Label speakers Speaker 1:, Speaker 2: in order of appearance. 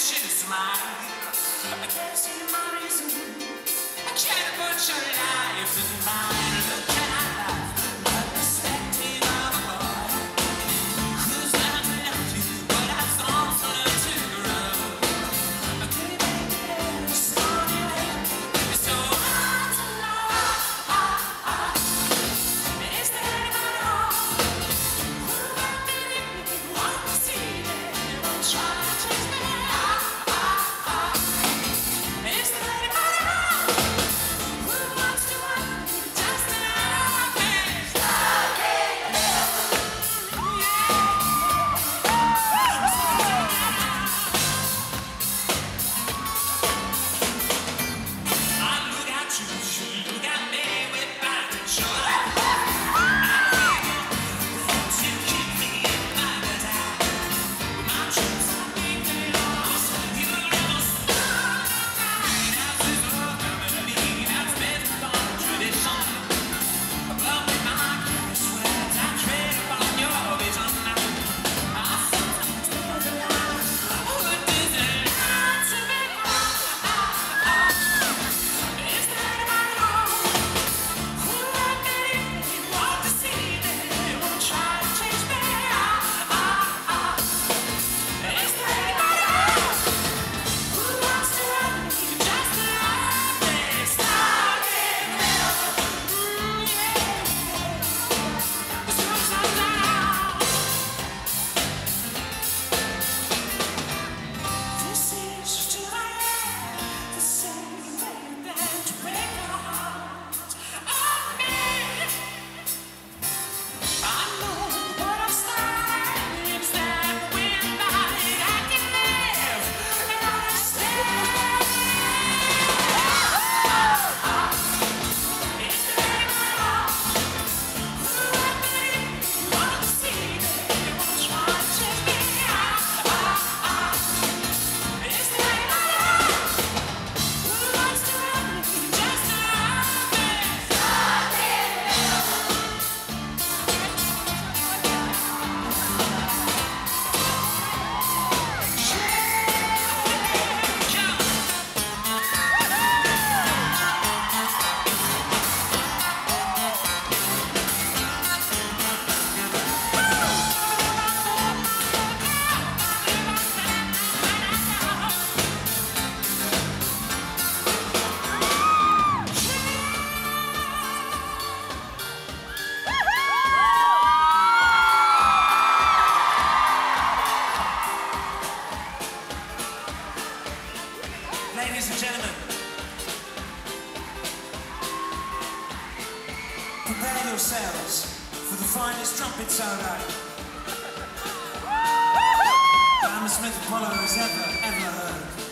Speaker 1: she smile. I can't see my reason. I can't put your life in mine. Look at life, the perspective of a boy who's not left you, but I thought for her to grow. Okay, baby, it's starting late. It's so hard to know. Is there anybody home who might be want to see me? Won't try to chase me. Is there anybody home who wants to want me just like this? I look at you, you look at me with back and shoulder. To keep me in my desire. My dreams are being lost. You will never stop. That's this love melody that's based upon tradition. Above my careless words, I tread upon your vision. I sometimes realize what does it mean to be alive? Is there anybody home who like me want to see me? Won't try to change me. Is there anybody home who wants to love me just like this? Starting the sun's up now. This is just who I am. The same thing that you break your heart of me. I know what I'm starting. It's that weird body I can live and understand. Is there anybody home who like me want to see me? Won't try to change me. Is there anybody home who wants to love me just like this? Ladies and gentlemen, prepare yourselves for the finest trumpet solo Hammersmith Apollo has ever heard.